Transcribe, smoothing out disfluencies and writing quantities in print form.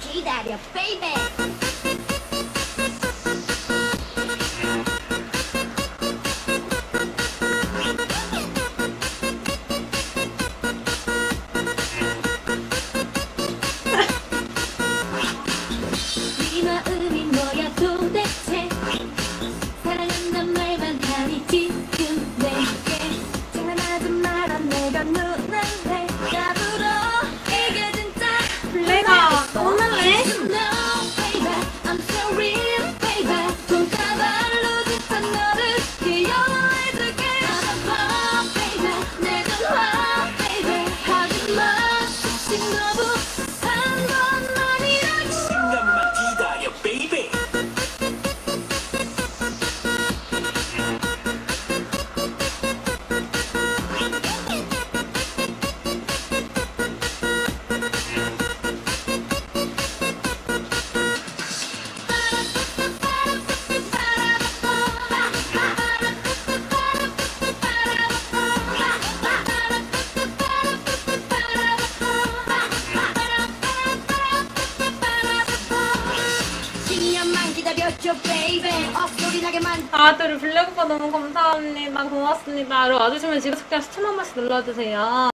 기다려, baby. 네 마음이 뭐야 도대체. 사랑한단 말만 하니 지금 내게 장난하지 마라. 내가 누나래. 까불어 이게 진짜 블랙아 너무해. No, baby, I'm so real, baby. 손가발로 짚은 너를 귀여워해줄게. 나봐, baby, 내 전화, baby. 하지마, 신거부 한 번만이라도. 잠깐만 기다려, baby. 기다렸죠, baby. 헛소리 나게만. 다들 블랙 오빠 너무 감사합니다. 고맙습니다. 와주시면 지금 숙제 10,000원씩 눌러주세요.